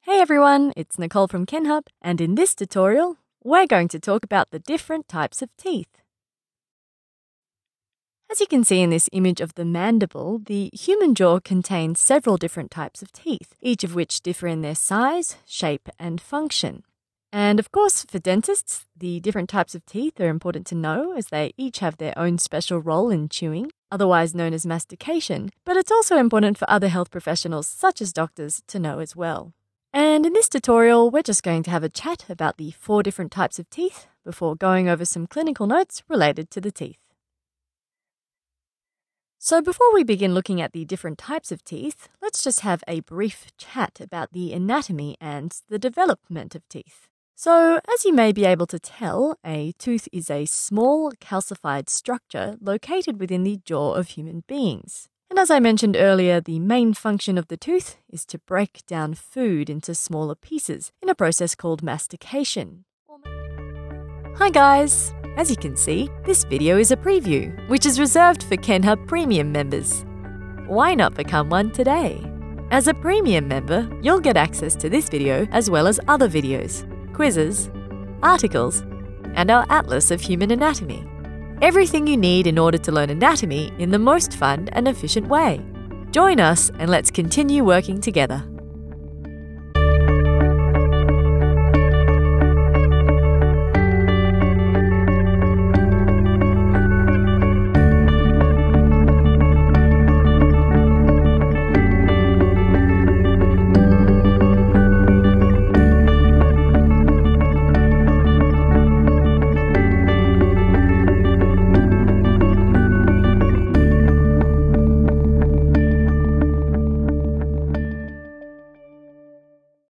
Hey everyone, it's Nicole from Kenhub, and in this tutorial, we're going to talk about the different types of teeth. As you can see in this image of the mandible, the human jaw contains several different types of teeth, each of which differ in their size, shape, and function. And of course, for dentists, the different types of teeth are important to know as they each have their own special role in chewing, otherwise known as mastication, but it's also important for other health professionals such as doctors to know as well. And in this tutorial, we're just going to have a chat about the 4 different types of teeth before going over some clinical notes related to the teeth. So before we begin looking at the different types of teeth, let's just have a brief chat about the anatomy and the development of teeth. So, as you may be able to tell, a tooth is a small calcified structure located within the jaw of human beings. And as I mentioned earlier, the main function of the tooth is to break down food into smaller pieces in a process called mastication. Hi guys! As you can see, this video is a preview, which is reserved for Kenhub Premium members. Why not become one today? As a Premium member, you'll get access to this video as well as other videos, quizzes, articles, and our Atlas of Human Anatomy. Everything you need in order to learn anatomy in the most fun and efficient way. Join us and let's continue working together.